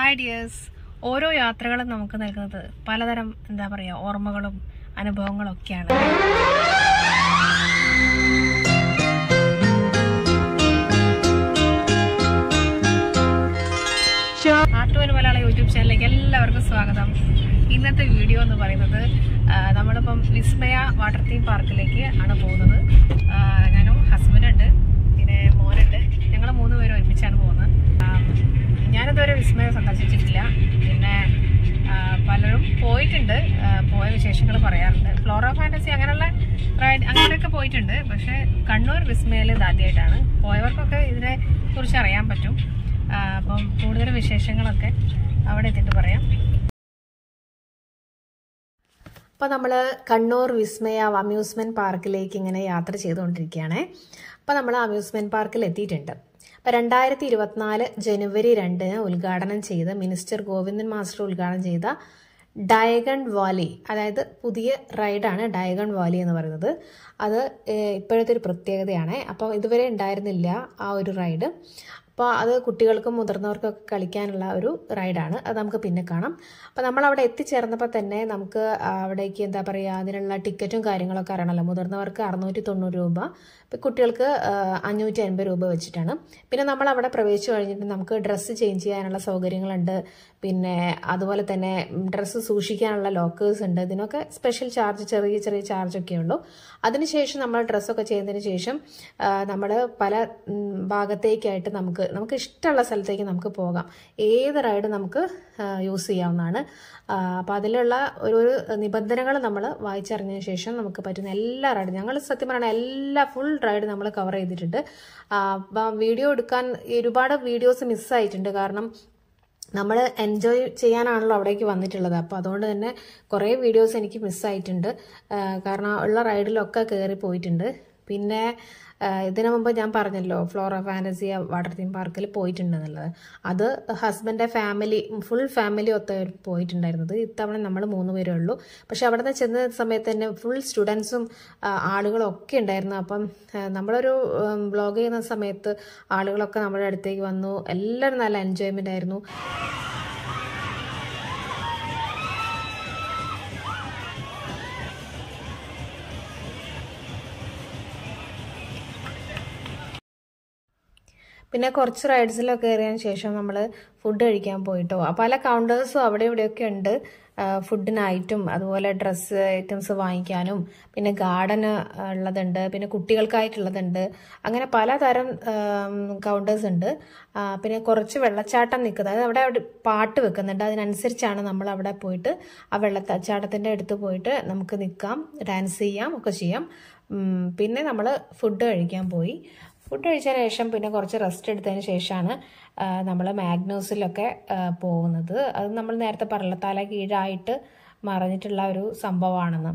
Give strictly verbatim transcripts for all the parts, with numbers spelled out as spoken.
Hi dears, ഓരോ യാത്രകളും നമുക്ക് നൽകുന്നത് പലതരം എന്താ പറയുക ഓർമ്മകളും അനുഭവങ്ങളും ഒക്കെയാണ്. ആട്ടുവൻ മലയാള യൂട്യൂബ് ചാനലിലേക്ക് എല്ലാവർക്കും സ്വാഗതം. ഇന്നത്തെ വീഡിയോ എന്ന് പറയുന്നത് നമ്മളിപ്പം വിസ്മയ വാട്ടർ തീം പാർക്കിലേക്ക് ആണ് പോകുന്നത്. ഞാനും ഹസ്ബൻഡുണ്ട്, പിന്നെ മോനുണ്ട്. ഞങ്ങൾ മൂന്ന് പേരും ഒരുമിച്ചാണ് പോകുന്നത്. ഞാനിതുവരെ വിസ്മയ സന്ദർശിച്ചിട്ടില്ല. പിന്നെ പലരും പോയിട്ടുണ്ട്, പോയ വിശേഷങ്ങൾ പറയാറുണ്ട്. ഫ്ലോറ ഫാന്റസി അങ്ങനെയുള്ള റൈഡ് അങ്ങനെയൊക്കെ പോയിട്ടുണ്ട്. പക്ഷെ കണ്ണൂർ വിസ്മയയിൽ ഇത് ആദ്യമായിട്ടാണ്. പോയവർക്കൊക്കെ ഇതിനെ കുറിച്ച് അറിയാൻ പറ്റും. അപ്പം കൂടുതൽ വിശേഷങ്ങളൊക്കെ അവിടെ എത്തിയിട്ട് പറയാം. അപ്പോൾ നമ്മൾ കണ്ണൂർ വിസ്മയ അമ്യൂസ്മെൻറ്റ് പാർക്കിലേക്ക് ഇങ്ങനെ യാത്ര ചെയ്തുകൊണ്ടിരിക്കുകയാണ്. അപ്പോൾ നമ്മൾ അമ്യൂസ്മെൻറ്റ് പാർക്കിൽ എത്തിയിട്ടുണ്ട്. അപ്പോൾ രണ്ടായിരത്തി ഇരുപത്തിനാല് ജനുവരി രണ്ടിന് ഉദ്ഘാടനം ചെയ്ത മിനിസ്റ്റർ ഗോവിന്ദൻ മാസ്റ്റർ ഉദ്ഘാടനം ചെയ്ത ഡയഗൺ വാലി, അതായത് പുതിയ റൈഡാണ് ഡയഗൺ വാലി എന്ന് പറയുന്നത്. അത് ഇപ്പോഴത്തെ ഒരു പ്രത്യേകതയാണ്. അപ്പോൾ ഇതുവരെ ഉണ്ടായിരുന്നില്ല ആ ഒരു റൈഡ്. അപ്പോൾ അത് കുട്ടികൾക്കും മുതിർന്നവർക്കൊക്കെ കളിക്കാനുള്ള ഒരു റൈഡാണ്. അത് നമുക്ക് പിന്നെ കാണാം. അപ്പോൾ നമ്മളവിടെ എത്തിച്ചേർന്നപ്പോൾ തന്നെ നമുക്ക് അവിടേക്ക് എന്താ പറയുക അതിനുള്ള ടിക്കറ്റും കാര്യങ്ങളൊക്കെ അറിയണമല്ലോ. മുതിർന്നവർക്ക് അറുന്നൂറ്റി തൊണ്ണൂറ് രൂപ, ഇപ്പോൾ കുട്ടികൾക്ക് അഞ്ഞൂറ്റി അൻപത് രൂപ വെച്ചിട്ടാണ്. പിന്നെ നമ്മൾ അവിടെ പ്രവേശിച്ചു കഴിഞ്ഞിട്ട് നമുക്ക് ഡ്രസ്സ് ചേഞ്ച് ചെയ്യാനുള്ള സൗകര്യങ്ങളുണ്ട്. പിന്നെ അതുപോലെ തന്നെ ഡ്രസ്സ് സൂക്ഷിക്കാനുള്ള ലോക്കേഴ്സ് ഉണ്ട്. ഇതിനൊക്കെ സ്പെഷ്യൽ ചാർജ്, ചെറിയ ചെറിയ ചാർജൊക്കെ ഉള്ളൂ. അതിനുശേഷം നമ്മൾ ഡ്രസ്സൊക്കെ ചെയ്യുന്നതിന് ശേഷം നമ്മൾ പല ഭാഗത്തേക്കായിട്ട് നമുക്ക് നമുക്ക് ഇഷ്ടമുള്ള സ്ഥലത്തേക്ക് നമുക്ക് പോകാം. ഏത് റൈഡ് നമുക്ക് യൂസ് ചെയ്യാവുന്നതാണ്. അപ്പോൾ അതിലുള്ള ഒരു ഒരു നിബന്ധനകൾ നമ്മൾ വായിച്ചറിഞ്ഞതിന് ശേഷം നമുക്ക് പറ്റുന്ന എല്ലാ റൈഡും, ഞങ്ങൾ സത്യം പറഞ്ഞാൽ എല്ലാ ഫുൾ റൈഡ് നമ്മൾ കവർ ചെയ്തിട്ടുണ്ട്. വീഡിയോ എടുക്കാൻ ഒരുപാട് വീഡിയോസ് മിസ്സായിട്ടുണ്ട്. കാരണം നമ്മൾ എൻജോയ് ചെയ്യാനാണല്ലോ അവിടേക്ക് വന്നിട്ടുള്ളത്. അപ്പോൾ അതുകൊണ്ട് തന്നെ കുറേ വീഡിയോസ് എനിക്ക് മിസ്സായിട്ടുണ്ട്. കാരണം ഉള്ള റൈഡിലൊക്കെ കയറി പോയിട്ടുണ്ട്. പിന്നെ ഇതിനു മുമ്പ് ഞാൻ പറഞ്ഞല്ലോ ഫ്ലോറ ഫാന്റസി വാട്ടർ തീം പാർക്കിൽ പോയിട്ടുണ്ടെന്നുള്ളത്. അത് ഹസ്ബൻഡിൻ്റെ ഫാമിലി ഫുൾ ഫാമിലി ഒത്ത പോയിട്ടുണ്ടായിരുന്നത്. ഇത്തവണ നമ്മൾ മൂന്ന് പേരേ ഉള്ളൂ. പക്ഷെ അവിടെ നിന്ന് ചെന്ന സമയത്ത് തന്നെ ഫുൾ സ്റ്റുഡൻസും ആളുകളും ഒക്കെ ഉണ്ടായിരുന്നു. അപ്പം നമ്മളൊരു വ്ളോഗ് ചെയ്യുന്ന സമയത്ത് ആളുകളൊക്കെ നമ്മുടെ അടുത്തേക്ക് വന്നു. എല്ലാവരും നല്ല എൻജോയ്മെൻ്റ് ആയിരുന്നു. പിന്നെ കുറച്ച് റൈഡ്സിലൊക്കെ കയറിയതിന് ശേഷം നമ്മൾ ഫുഡ് കഴിക്കാൻ പോയിട്ടോ. പല കൗണ്ടേഴ്സും അവിടെ ഇവിടെയൊക്കെ ഉണ്ട് ഫുഡിനായിട്ടും. അതുപോലെ ഡ്രസ്സ് ഐറ്റംസ് വാങ്ങിക്കാനും പിന്നെ ഗാർഡൻ ഉള്ളതുണ്ട്, പിന്നെ കുട്ടികൾക്കായിട്ടുള്ളതുണ്ട്. അങ്ങനെ പലതരം കൗണ്ടേഴ്സ് ഉണ്ട്. പിന്നെ കുറച്ച് വെള്ളച്ചാട്ടം നിൽക്കുന്നത്, അതായത് അവിടെ അവിടെ പാട്ട് വെക്കുന്നുണ്ട്. അതിനനുസരിച്ചാണ് നമ്മൾ അവിടെ പോയിട്ട് ആ വെള്ളച്ചാട്ടത്തിൻ്റെ അടുത്ത് പോയിട്ട് നമുക്ക് നിൽക്കാം, ഡാൻസ് ചെയ്യാം ഒക്കെ ചെയ്യാം. പിന്നെ നമ്മൾ ഫുഡ് കഴിക്കാൻ പോയി. ഫുഡ് കഴിച്ചതിന് ശേഷം പിന്നെ കുറച്ച് റെസ്റ്റ് എടുത്തതിന് ശേഷമാണ് നമ്മൾ മാഗ്നൂസിലൊക്കെ പോകുന്നത്. അത് നമ്മൾ നേരത്തെ പറഞ്ഞ തല കീഴായിട്ട് മറിഞ്ഞിട്ടുള്ള ഒരു സംഭവമാണെന്ന്.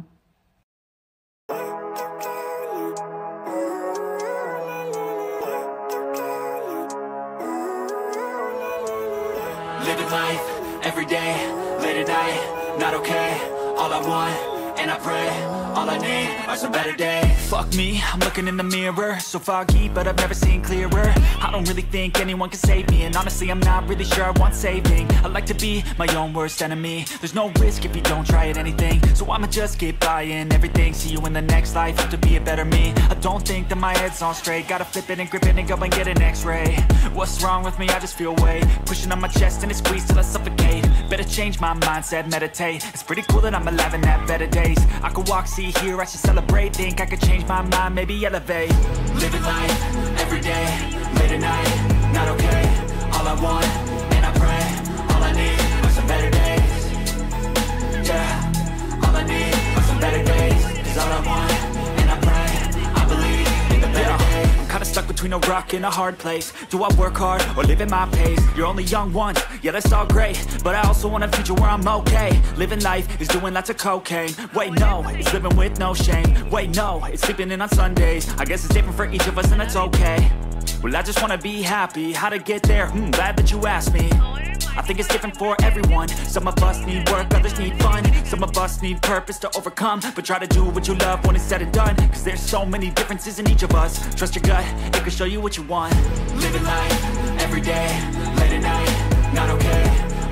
Living life every day, late at night, not okay. All I want, and I pray, all I need are some better days. Fuck me, I'm looking in the mirror, so foggy, but I've never seen clearer. I don't really think anyone can save me, and honestly I'm not really sure I want saving. I like to be my own worst enemy. There's no risk if you don't try at anything, so I'ma just keep buying everything. See you in the next life, have to be a better me. I don't think that my head's on straight, gotta flip it and grip it and go and get an x-ray. What's wrong with me? I just feel weight pushing on my chest and it squeezes till I suffocate. Better change my mindset, meditate. It's pretty cool that I'm alive and have better days. I could walk, see, hear, I should celebrate. Think I could change my mind, maybe elevate. Living life, every day, late at night, not okay. All I want, and I pray, all I need are some better days. Yeah, all I need are some better days. Cause all I want, and I pray, I believe in the better days. I'm kinda stuck between a rock and a hard place. Do I work hard or live at my pace? You're only young once, yeah that's all great, but I also want a future where I'm okay. Living life is doing lots of cocaine. Wait no, it's living with no shame. Wait no, it's sleeping in on Sundays. I guess it's different for each of us and that's okay. Well I just wanna be happy, how to get there? Hmm, glad that you asked me. I think it's different for everyone. Some of us need work, others need fun. Some of us need purpose to overcome, but try to do what you love when it's said and done. Cause there's so many differences in each of us. Trust your gut, it can show you what you want. Living life, every day, late at night, not okay.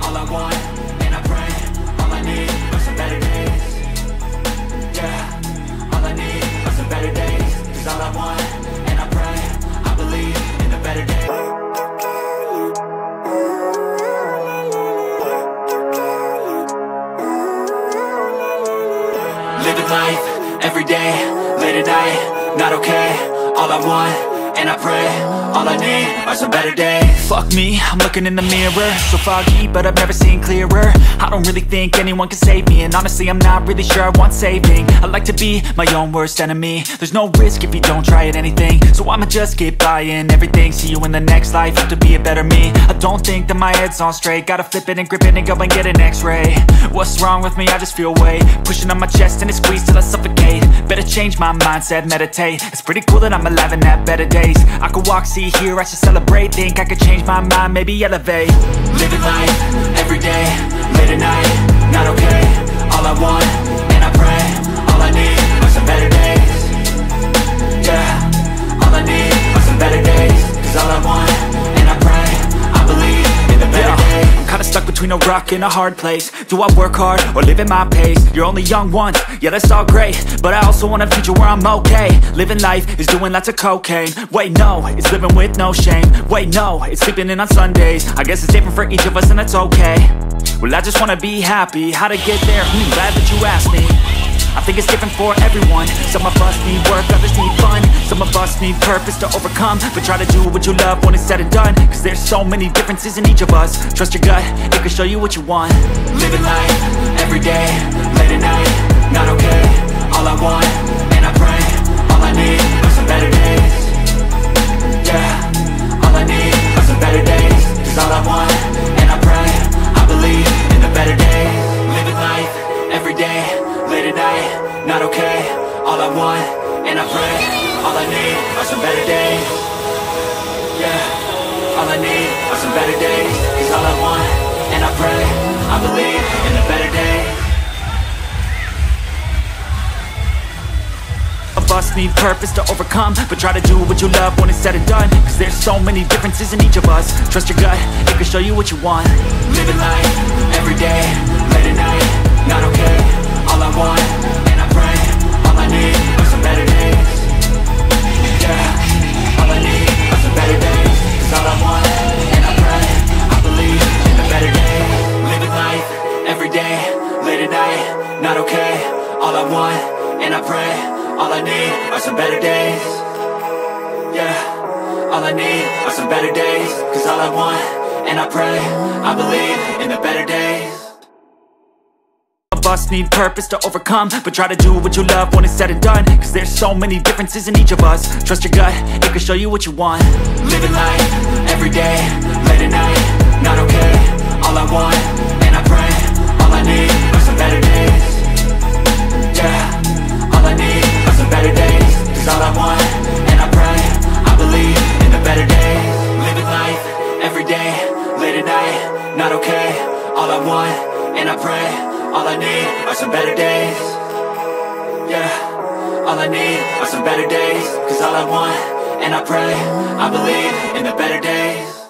living life, every day, late at night, not okay. All I want, and I pray, all I need are some better days. Fuck me, I'm looking in the mirror, so foggy, but I've never seen clearer. I don't really think anyone can save me, and honestly I'm not really sure I want saving. I like to be my own worst enemy. There's no risk if you don't try at anything, so I'ma just keep buying everything. See you in the next life, have to be a better me. I don't think that my head's on straight, gotta flip it and grip it and go and get an x-ray. What's wrong with me? I just feel weight pushing on my chest and it squeezes till I suffocate. Better change my mindset, meditate. It's pretty cool that I'm alive and have better days. I could walk, see, hear, I should celebrate. Think I could change my mind, maybe elevate. Living life, every day, late at night, not okay. All I want, and I pray, all I need are some better days. Yeah, all I need are some better days. Cause all I want, and I pray, I believe in the better yeah. days. I'm kinda stuck between a rock and a hard place. Do I work hard or live at my pace? You're only young once, yeah that's all great, but I also want a future where I'm okay. Living life is doing lots of cocaine. Wait no, it's living with no shame. Wait no, it's sleeping in on Sundays. I guess it's different for each of us and that's okay. Well I just wanna be happy, how to get there? Hmm, glad that you asked me. I think it's different for everyone. Some of us need work, others need fun. Some of us need purpose to overcome, but try to do what you love when it's said and done. Cause there's so many differences in each of us. Trust your gut, it can show you what you want. Living life, every day, late at night, not okay. All I want, and I pray, all I need are some better days. Yeah, all I need are some better days. Cause all I want, and I pray, I believe in the better days. Living life, every day, late at night, not okay. All I want, and I pray, all I need are some better days. Yeah, all I need are some better days. Cause all I want, and I pray, I believe in the better days. Of us need purpose to overcome, but try to do what you love when it's said and done. Cause there's so many differences in each of us. Trust your gut, it can show you what you want. Living life, every day, late at night, not okay. All I want, and I pray, all I need are some better days. Yeah, all I need are some better days. Cause all I want, and I pray, I believe in the better days. Living life, every day, late at night, not okay. All I want, and I pray, all I need are some better days. Yeah, all I need are some better days. Cause all I want, and I pray, I believe in the better days. Of us need purpose to overcome, but try to do what you love when it's said and done. Cause there's so many differences in each of us. Trust your gut, it can show you what you want. Living life, every day, late at night, not okay. All I want, and I pray, all I need are some better days. Yeah, all I need are some better days. Cause all I want, and I pray, I believe in the better days. Living life, every day, late at night, not okay. All I want, and I pray, all I need are some better days. Yeah, all I need are some better days. Cause all I want, and I pray, I believe in the better days.